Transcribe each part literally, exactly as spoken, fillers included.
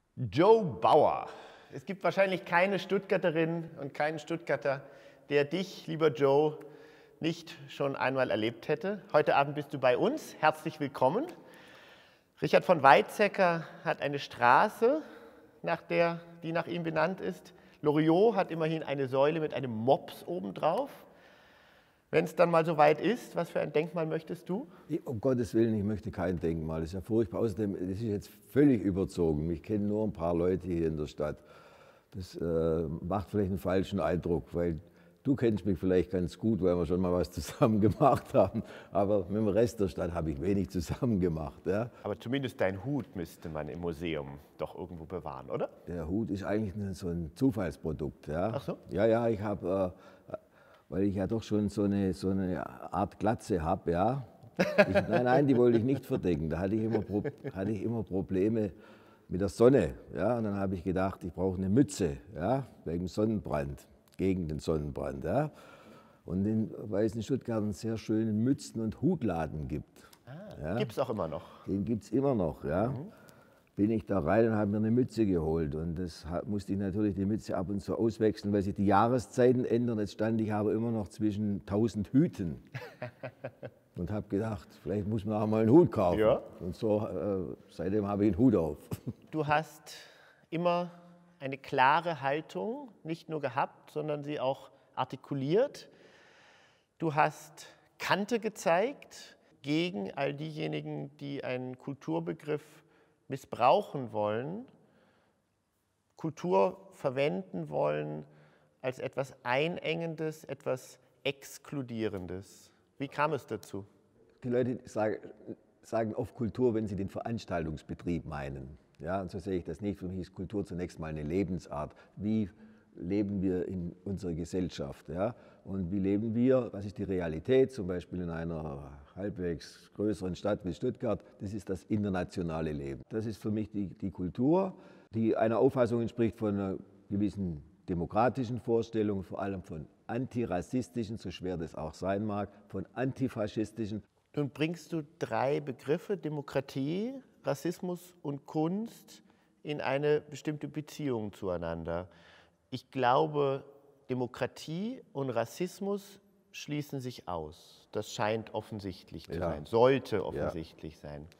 Joe Bauer. Es gibt wahrscheinlich keine Stuttgarterin und keinen Stuttgarter, der dich, lieber Joe, nicht schon einmal erlebt hätte. Heute Abend bist du bei uns. Herzlich willkommen. Richard von Weizsäcker hat eine Straße, nach der, die nach ihm benannt ist. Loriot hat immerhin eine Säule mit einem Mops obendrauf. Wenn es dann mal so weit ist, was für ein Denkmal möchtest du? Um Gottes Willen, ich möchte kein Denkmal. Das ist ja furchtbar. Außerdem, das ist jetzt völlig überzogen. Mich kennen nur ein paar Leute hier in der Stadt. Das äh, macht vielleicht einen falschen Eindruck, weil du kennst mich vielleicht ganz gut, weil wir schon mal was zusammen gemacht haben. Aber mit dem Rest der Stadt habe ich wenig zusammen gemacht. Ja. Aber zumindest deinen Hut müsste man im Museum doch irgendwo bewahren, oder? Der Hut ist eigentlich so ein Zufallsprodukt. Ja. Ach so? Ja, ja, ich habe... Äh, weil ich ja doch schon so eine, so eine Art Glatze habe, ja. Ich, nein, nein, die wollte ich nicht verdecken. Da hatte ich immer, Pro, hatte ich immer Probleme mit der Sonne, ja. Und dann habe ich gedacht, ich brauche eine Mütze, ja, wegen Sonnenbrand, gegen den Sonnenbrand, ja. Und in, weil es in Stuttgart einen sehr schönen Mützen- und Hutladen gibt. Ah, ja. Gibt es auch immer noch? Den gibt es immer noch, ja. Mhm. Bin ich da rein und habe mir eine Mütze geholt. Und das musste ich natürlich die Mütze ab und zu auswechseln, weil sich die Jahreszeiten ändern. Jetzt stand ich aber immer noch zwischen tausend Hüten und habe gedacht, vielleicht muss man auch mal einen Hut kaufen. Ja. Und so, äh, seitdem habe ich einen Hut auf. Du hast immer eine klare Haltung, nicht nur gehabt, sondern sie auch artikuliert. Du hast Kante gezeigt gegen all diejenigen, die einen Kulturbegriff missbrauchen wollen, Kultur verwenden wollen als etwas Einengendes, etwas Exkludierendes. Wie kam es dazu? Die Leute sagen, sagen oft Kultur, wenn sie den Veranstaltungsbetrieb meinen. Ja, und so sehe ich das nicht. Für mich ist Kultur zunächst mal eine Lebensart. Wie leben wir in unserer Gesellschaft? Ja? Und wie leben wir? Was ist die Realität? Zum Beispiel in einer halbwegs größeren Stadt wie Stuttgart. Das ist das internationale Leben. Das ist für mich die, die Kultur, die einer Auffassung entspricht von einer gewissen demokratischen Vorstellung, vor allem von antirassistischen, so schwer das auch sein mag, von antifaschistischen. Nun bringst du drei Begriffe, Demokratie, Rassismus und Kunst, in eine bestimmte Beziehung zueinander. Ich glaube, Demokratie und Rassismus schließen sich aus. Das scheint offensichtlich zu Ja. sein, sollte offensichtlich Ja. sein.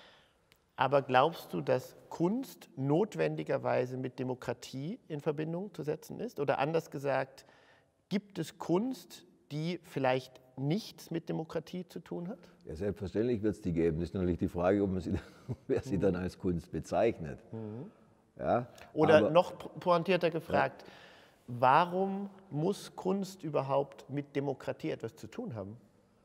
Aber glaubst du, dass Kunst notwendigerweise mit Demokratie in Verbindung zu setzen ist? Oder anders gesagt, gibt es Kunst, die vielleicht nichts mit Demokratie zu tun hat? Ja, selbstverständlich wird es die geben. Das ist natürlich die Frage, ob man sie, wer sie dann als Kunst bezeichnet. Mhm. Ja, Oder aber, noch pointierter gefragt, ja. Warum muss Kunst überhaupt mit Demokratie etwas zu tun haben?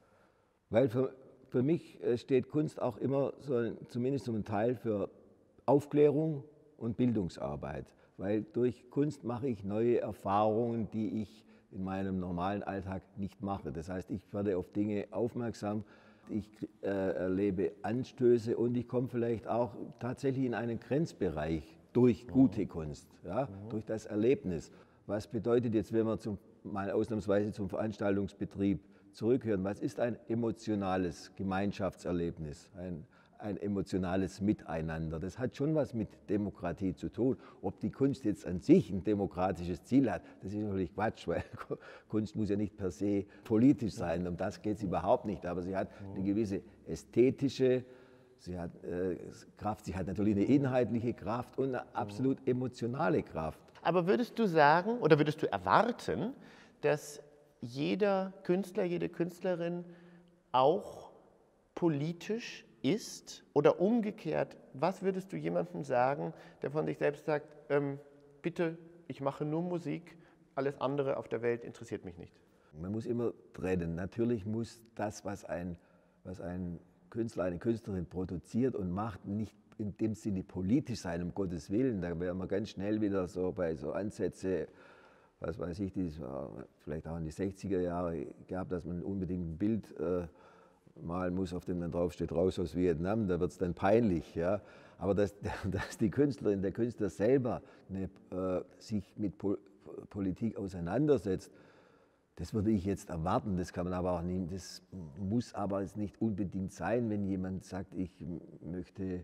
Weil für, für mich steht Kunst auch immer, so, zumindest zum Teil, für Aufklärung und Bildungsarbeit. Weil durch Kunst mache ich neue Erfahrungen, die ich in meinem normalen Alltag nicht mache. Das heißt, ich werde auf Dinge aufmerksam, ich äh, erlebe Anstöße und ich komme vielleicht auch tatsächlich in einen Grenzbereich durch gute Kunst, ja, mhm. durch das Erlebnis. Was bedeutet jetzt, wenn wir zum, mal ausnahmsweise zum Veranstaltungsbetrieb zurückhören, was ist ein emotionales Gemeinschaftserlebnis, ein, ein emotionales Miteinander? Das hat schon was mit Demokratie zu tun. Ob die Kunst jetzt an sich ein demokratisches Ziel hat, das ist natürlich Quatsch, weil Kunst muss ja nicht per se politisch sein, um das geht es überhaupt nicht, aber sie hat eine gewisse ästhetische Sie hat äh, Kraft, sie hat natürlich eine inhaltliche Kraft und eine absolut emotionale Kraft. Aber würdest du sagen oder würdest du erwarten, dass jeder Künstler, jede Künstlerin auch politisch ist? Oder umgekehrt, was würdest du jemandem sagen, der von sich selbst sagt, ähm, bitte, ich mache nur Musik, alles andere auf der Welt interessiert mich nicht? Man muss immer trennen. Natürlich muss das, was ein, was ein Künstler, eine Künstlerin produziert und macht, nicht in dem Sinne politisch sein, um Gottes Willen. Da wären wir ganz schnell wieder so bei so Ansätze, was weiß ich, die es vielleicht auch in die sechziger Jahre gab, dass man unbedingt ein Bild äh, malen muss, auf dem dann drauf steht, raus aus Vietnam, da wird es dann peinlich. Ja? Aber dass, dass die Künstlerin, der Künstler selber eine, äh, sich mit Pol Politik auseinandersetzt, das würde ich jetzt erwarten, das kann man aber auch nicht, das muss aber nicht unbedingt sein, wenn jemand sagt, ich möchte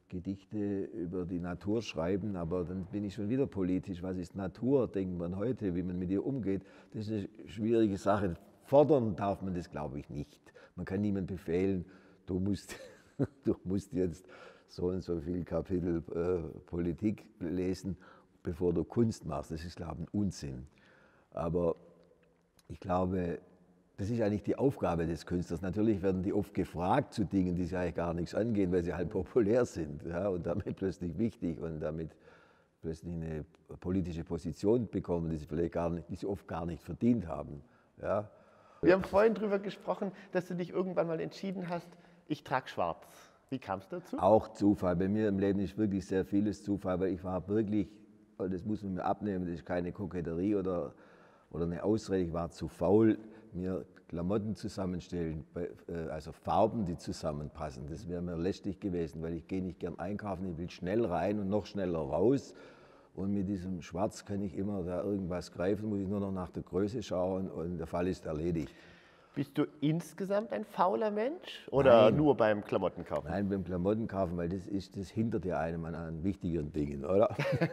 Gedichte über die Natur schreiben, aber dann bin ich schon wieder politisch. Was ist Natur, denkt man heute, wie man mit ihr umgeht? Das ist eine schwierige Sache. Fordern darf man das, glaube ich, nicht. Man kann niemandem befehlen, du musst, du musst jetzt so und so viel Kapitel äh, Politik lesen, bevor du Kunst machst. Das ist, glaube ich, ein Unsinn. Aber ich glaube, das ist eigentlich die Aufgabe des Künstlers. Natürlich werden die oft gefragt zu Dingen, die sie eigentlich gar nichts angehen, weil sie halt populär sind, ja, und damit plötzlich wichtig und damit plötzlich eine politische Position bekommen, die sie vielleicht gar nicht, die sie oft gar nicht verdient haben. Ja. Wir haben vorhin darüber gesprochen, dass du dich irgendwann mal entschieden hast, ich trage schwarz. Wie kam es dazu? Auch Zufall. Bei mir im Leben ist wirklich sehr vieles Zufall, weil ich war wirklich, und das muss man mir abnehmen, das ist keine Koketterie oder, oder eine Ausrede, ich war zu faul, mir Klamotten zusammenstellen, also Farben, die zusammenpassen. Das wäre mir lästig gewesen, weil ich gehe nicht gern einkaufen, ich will schnell rein und noch schneller raus. Und mit diesem Schwarz kann ich immer da irgendwas greifen, muss ich nur noch nach der Größe schauen und der Fall ist erledigt. Bist du insgesamt ein fauler Mensch oder Nein. nur beim Klamottenkaufen? Nein, beim Klamottenkaufen, weil das, ist, das hindert ja einem an, an wichtigeren Dingen, oder?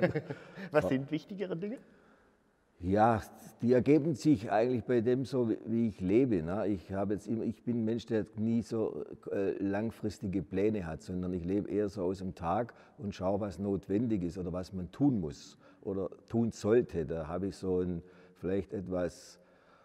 Was sind wichtigere Dinge? Ja, die ergeben sich eigentlich bei dem so, wie ich lebe. Ne? Ich, habe jetzt immer, ich bin ein Mensch, der nie so äh, langfristige Pläne hat, sondern ich lebe eher so aus dem Tag und schaue, was notwendig ist oder was man tun muss oder tun sollte. Da habe ich so ein vielleicht etwas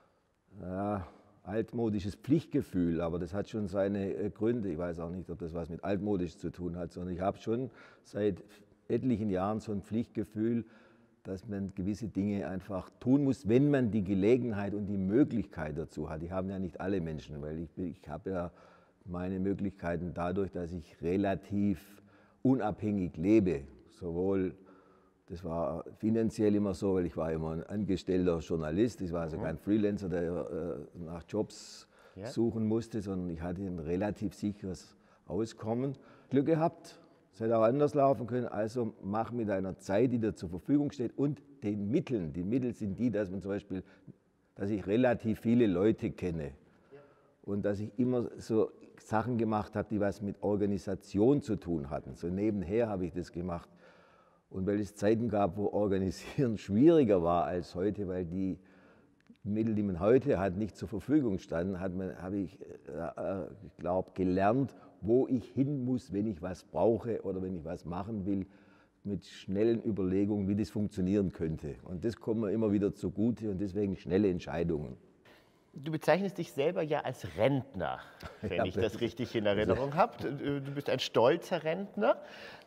ja, altmodisches Pflichtgefühl, aber das hat schon seine äh, Gründe. Ich weiß auch nicht, ob das was mit altmodisch zu tun hat, sondern ich habe schon seit etlichen Jahren so ein Pflichtgefühl, dass man gewisse Dinge einfach tun muss, wenn man die Gelegenheit und die Möglichkeit dazu hat. Die haben ja nicht alle Menschen, weil ich, ich habe ja meine Möglichkeiten dadurch, dass ich relativ unabhängig lebe. Sowohl, das war finanziell immer so, weil ich war immer ein angestellter Journalist, ich war also kein Freelancer, der äh, nach Jobs ja. suchen musste, sondern ich hatte ein relativ sicheres Auskommen. Glück gehabt. Es hätte auch anders laufen können, also mach mit deiner Zeit, die dir zur Verfügung steht und den Mitteln. Die Mittel sind die, dass man zum Beispiel, dass ich relativ viele Leute kenne und dass ich immer so Sachen gemacht habe, die was mit Organisation zu tun hatten. So nebenher habe ich das gemacht. Und weil es Zeiten gab, wo Organisieren schwieriger war als heute, weil die Mittel, die man heute hat, nicht zur Verfügung standen, hat man, habe ich, äh, ich glaube, gelernt, wo ich hin muss, wenn ich was brauche oder wenn ich was machen will, mit schnellen Überlegungen, wie das funktionieren könnte. Und das kommt mir immer wieder zugute und deswegen schnelle Entscheidungen. Du bezeichnest dich selber ja als Rentner, wenn ja, ich das richtig in Erinnerung habe. Du bist ein stolzer Rentner.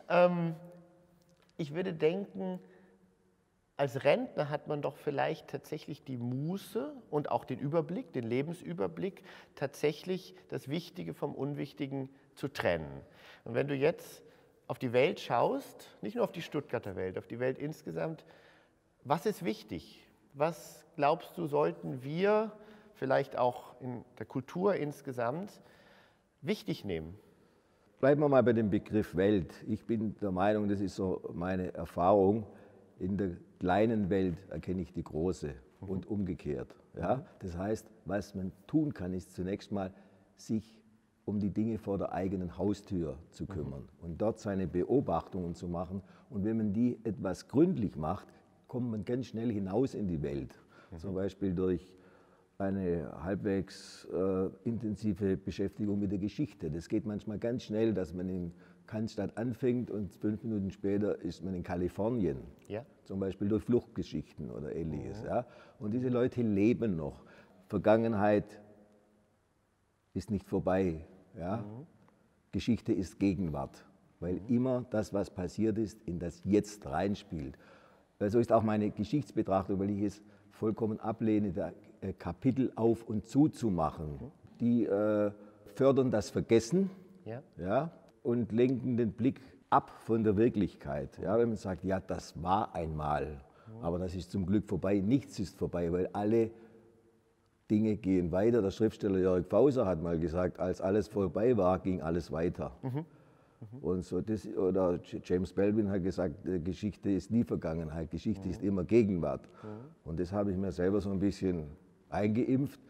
Ich würde denken, als Rentner hat man doch vielleicht tatsächlich die Muße und auch den Überblick, den Lebensüberblick, tatsächlich das Wichtige vom Unwichtigen zu trennen. Und wenn du jetzt auf die Welt schaust, nicht nur auf die Stuttgarter Welt, auf die Welt insgesamt, was ist wichtig? Was glaubst du, sollten wir vielleicht auch in der Kultur insgesamt wichtig nehmen? Bleiben wir mal bei dem Begriff Welt. Ich bin der Meinung, das ist so meine Erfahrung, in der kleinen Welt erkenne ich die große und umgekehrt. Ja? Das heißt, was man tun kann, ist zunächst mal, sich um die Dinge vor der eigenen Haustür zu kümmern und dort seine Beobachtungen zu machen. Und wenn man die etwas gründlich macht, kommt man ganz schnell hinaus in die Welt. Mhm. Zum Beispiel durch eine halbwegs äh, intensive Beschäftigung mit der Geschichte. Das geht manchmal ganz schnell, dass man in Cannstatt anfängt und fünf Minuten später ist man in Kalifornien, ja. Zum Beispiel durch Fluchtgeschichten oder Ähnliches. Mhm. Ja. Und diese Leute leben noch. Vergangenheit ist nicht vorbei. Ja. Mhm. Geschichte ist Gegenwart, weil mhm. immer das, was passiert ist, in das Jetzt reinspielt. So ist auch meine Geschichtsbetrachtung, weil ich es vollkommen ablehne, da Kapitel auf und zu zu machen. Mhm. Die äh, fördern das Vergessen. Ja. Ja, und lenken den Blick ab von der Wirklichkeit. Ja, wenn man sagt, ja, das war einmal, aber das ist zum Glück vorbei, nichts ist vorbei, weil alle Dinge gehen weiter. Der Schriftsteller Jörg Fauser hat mal gesagt, als alles vorbei war, ging alles weiter. Mhm. Mhm. Und so das, oder James Baldwin hat gesagt, Geschichte ist nie Vergangenheit, Geschichte mhm. ist immer Gegenwart. Mhm. Und das habe ich mir selber so ein bisschen eingeimpft.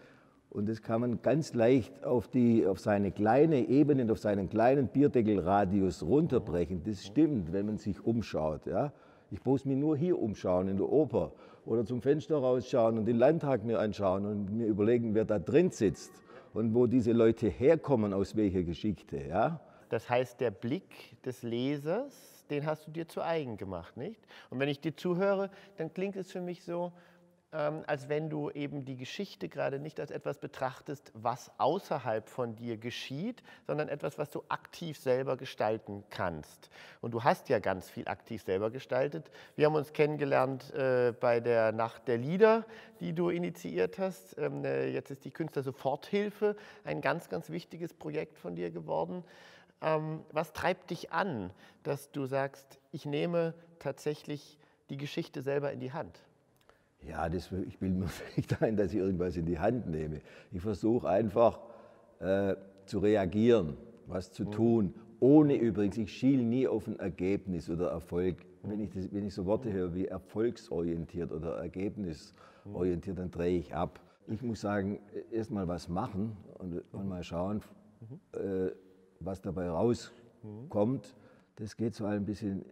Und das kann man ganz leicht auf, die, auf seine kleine Ebene, auf seinen kleinen Bierdeckelradius runterbrechen. Das stimmt, wenn man sich umschaut. Ja? Ich muss mich nur hier umschauen, in der Oper, oder zum Fenster rausschauen und den Landtag mir anschauen und mir überlegen, wer da drin sitzt und wo diese Leute herkommen, aus welcher Geschichte. Ja? Das heißt, der Blick des Lesers, den hast du dir zu eigen gemacht, nicht? Und wenn ich dir zuhöre, dann klingt es für mich so, ähm, als wenn du eben die Geschichte gerade nicht als etwas betrachtest, was außerhalb von dir geschieht, sondern etwas, was du aktiv selber gestalten kannst. Und du hast ja ganz viel aktiv selber gestaltet. Wir haben uns kennengelernt äh, bei der Nacht der Lieder, die du initiiert hast. Ähm, äh, jetzt ist die Künstlersoforthilfe ein ganz, ganz wichtiges Projekt von dir geworden. Ähm, was treibt dich an, dass du sagst, ich nehme tatsächlich die Geschichte selber in die Hand? Ja, das, ich bilde mir nicht ein, dass ich irgendwas in die Hand nehme. Ich versuche einfach äh, zu reagieren, was zu tun, ohne übrigens, ich schiele nie auf ein Ergebnis oder Erfolg. Wenn ich, das, wenn ich so Worte höre wie erfolgsorientiert oder ergebnisorientiert, dann drehe ich ab. Ich muss sagen, erst mal was machen und, und mal schauen, äh, was dabei rauskommt. Das geht so ein bisschen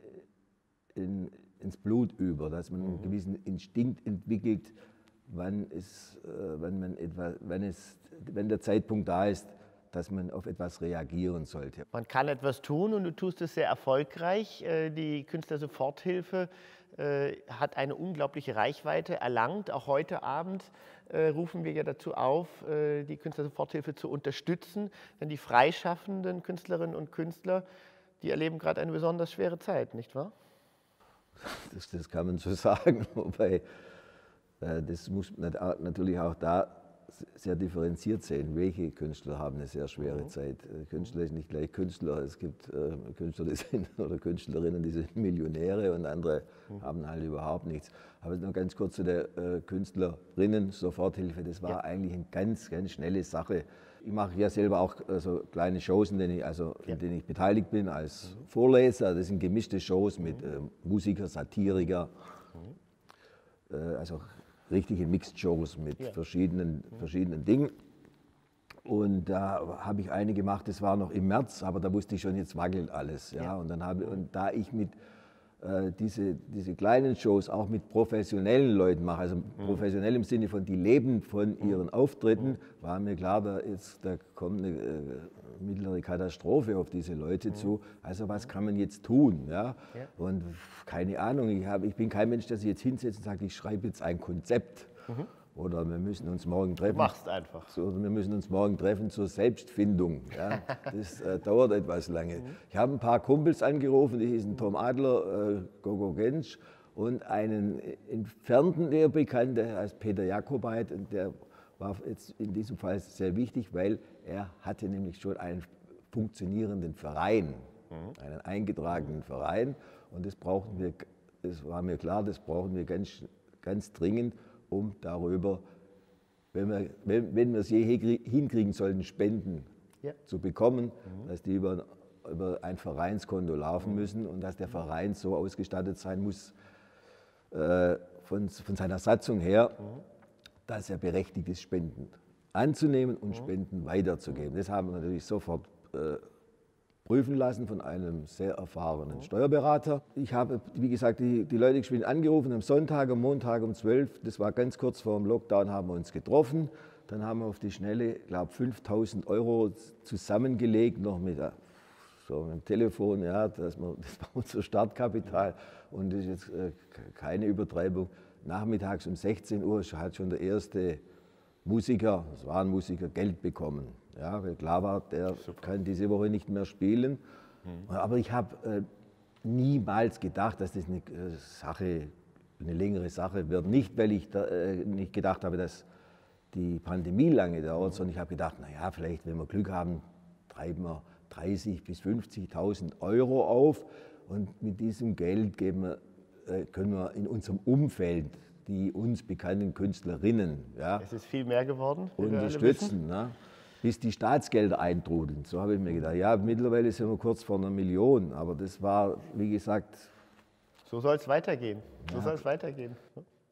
in, ins Blut über, dass man einen gewissen Instinkt entwickelt, wann, es, äh, wann, man etwa, wenn, es, wenn der Zeitpunkt da ist, dass man auf etwas reagieren sollte. Man kann etwas tun und du tust es sehr erfolgreich. Die Künstlersoforthilfe hat eine unglaubliche Reichweite erlangt. Auch heute Abend rufen wir ja dazu auf, die Künstlersoforthilfe zu unterstützen, denn die freischaffenden Künstlerinnen und Künstler, die erleben gerade eine besonders schwere Zeit, nicht wahr? Das, das kann man so sagen, wobei äh, das muss man natürlich auch da sehr differenziert sehen. Welche Künstler haben eine sehr schwere mhm. Zeit? Künstler ist nicht gleich Künstler. Es gibt äh, Künstler die sind, oder Künstlerinnen, die sind Millionäre und andere mhm. haben halt überhaupt nichts. Aber noch ganz kurz zu der äh, Künstlerinnen-Soforthilfe. Das war ja. eigentlich eine ganz, ganz schnelle Sache. Ich mache ja selber auch äh, so kleine Shows, in denen ich, also, ja. in denen ich beteiligt bin als mhm. Vorleser. Das sind gemischte Shows mit äh, Musiker, Satiriker, mhm. äh, also richtige Mixed-Shows mit ja. verschiedenen, mhm. verschiedenen Dingen. Und da habe ich eine gemacht, das war noch im März, aber da wusste ich schon, jetzt wackelt alles. Ja? Ja. Und, dann habe, und da ich mit äh, diese, diese kleinen Shows auch mit professionellen Leuten mache, also mhm. professionell im Sinne von, die leben von mhm. ihren Auftritten, mhm. war mir klar, da, jetzt, da kommt eine äh, mittlere Katastrophe auf diese Leute mhm. zu. Also was kann man jetzt tun? Ja? Ja. Und keine Ahnung, ich, hab, ich bin kein Mensch, der sich jetzt hinsetzt und sagt, ich schreibe jetzt ein Konzept. Mhm. Oder wir müssen uns morgen treffen. Du machst einfach. So, oder wir müssen uns morgen treffen zur Selbstfindung. Ja, das äh, dauert etwas lange. Mhm. Ich habe ein paar Kumpels angerufen, die hießen Tom Adler, äh, Gogo Gensch und einen entfernten der Bekannten, der heißt Peter Jakobait. Und der war jetzt in diesem Fall sehr wichtig, weil er hatte nämlich schon einen funktionierenden Verein, mhm. einen eingetragenen Verein. Und das brauchten wir, das war mir klar, das brauchen wir ganz, ganz dringend, um darüber, wenn wir, wenn, wenn wir es je hinkriegen sollten, Spenden ja. zu bekommen, mhm. dass die über, über ein Vereinskonto laufen mhm. müssen und dass der Verein so ausgestattet sein muss, äh, von, von seiner Satzung her, mhm. dass er berechtigt ist, Spenden anzunehmen und mhm. Spenden weiterzugeben. Das haben wir natürlich sofort äh, prüfen lassen von einem sehr erfahrenen mhm. Steuerberater. Ich habe, wie gesagt, die, die Leute geschwind angerufen, am Sonntag, am Montag um zwölf, das war ganz kurz vor dem Lockdown, haben wir uns getroffen. Dann haben wir auf die Schnelle, glaube ich, fünftausend Euro zusammengelegt, noch mit, so mit dem Telefon, ja, das war unser Startkapital. Und das ist jetzt äh, keine Übertreibung. Nachmittags um sechzehn Uhr hat schon der erste Musiker, das war ein Musiker, Geld bekommen. Ja, weil klar war, der Super. kann diese Woche nicht mehr spielen. Mhm. Aber ich habe äh, niemals gedacht, dass das eine äh, Sache, eine längere Sache wird. Nicht, weil ich da, äh, nicht gedacht habe, dass die Pandemie lange dauert, mhm. sondern ich habe gedacht, naja, vielleicht, wenn wir Glück haben, treiben wir dreißigtausend bis fünfzigtausend Euro auf. Und mit diesem Geld geben wir, äh, können wir in unserem Umfeld die uns bekannten Künstlerinnen, ja, es ist viel mehr geworden, unterstützen, ne, bis die Staatsgelder eintrudeln. So habe ich mir gedacht. Ja, mittlerweile sind wir kurz vor einer Million, aber das war, wie gesagt... So soll es weitergehen. So ja. soll es weitergehen.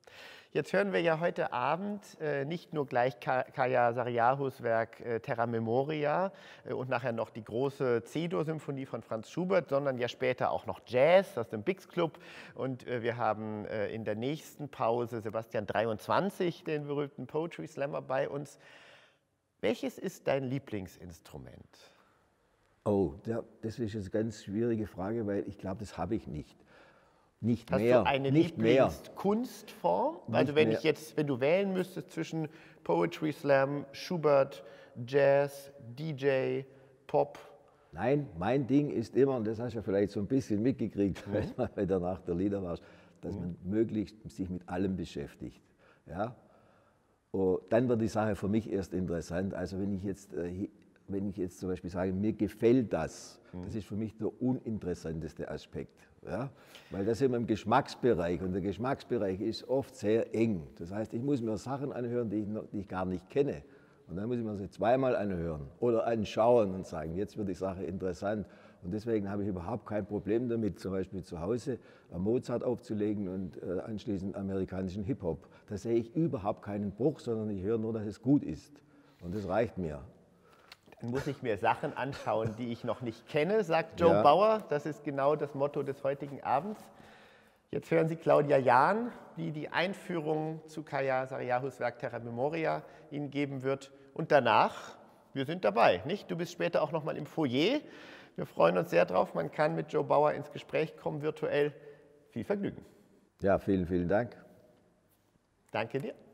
Jetzt hören wir ja heute Abend äh, nicht nur gleich Kaja Saariahus Werk äh, Terra Memoria äh, und nachher noch die große C-Dur-Symphonie von Franz Schubert, sondern ja später auch noch Jazz aus dem Bix Club. Und äh, wir haben äh, in der nächsten Pause Sebastian dreiundzwanzig, den berühmten Poetry Slammer, bei uns. Welches ist dein Lieblingsinstrument? Oh, der, das ist eine ganz schwierige Frage, weil ich glaube, das habe ich nicht. Nicht Hast mehr. du eine nicht mehr. Lieblingskunstform? Nicht Also wenn mehr. ich jetzt, wenn du wählen müsstest zwischen Poetry Slam, Schubert, Jazz, D J, Pop. Nein, mein Ding ist immer, und das hast du ja vielleicht so ein bisschen mitgekriegt, Mhm. weil du nach der Lieder warst, dass Mhm. man möglichst sich mit allem beschäftigt. Ja? Und dann wird die Sache für mich erst interessant. Also wenn ich jetzt, äh, wenn ich jetzt zum Beispiel sage, mir gefällt das, mhm. das ist für mich der uninteressanteste Aspekt. Ja? Weil das sind wir im Geschmacksbereich und der Geschmacksbereich ist oft sehr eng. Das heißt, ich muss mir Sachen anhören, die ich, noch, die ich gar nicht kenne. Und dann muss ich mir sie zweimal anhören oder anschauen und sagen, jetzt wird die Sache interessant. Und deswegen habe ich überhaupt kein Problem damit, zum Beispiel zu Hause Mozart aufzulegen und äh, anschließend amerikanischen Hip-Hop. Da sehe ich überhaupt keinen Bruch, sondern ich höre nur, dass es gut ist. Und das reicht mir. Dann muss ich mir Sachen anschauen, die ich noch nicht kenne, sagt Joe Ja. Bauer. Das ist genau das Motto des heutigen Abends. Jetzt hören Sie Claudia Jahn, die die Einführung zu Kaja Saariahus Werk Terra Memoria Ihnen geben wird. Und danach, wir sind dabei, nicht? Du bist später auch noch mal im Foyer. Wir freuen uns sehr drauf. Man kann mit Joe Bauer ins Gespräch kommen, virtuell. Viel Vergnügen. Ja, vielen, vielen Dank. Danke dir.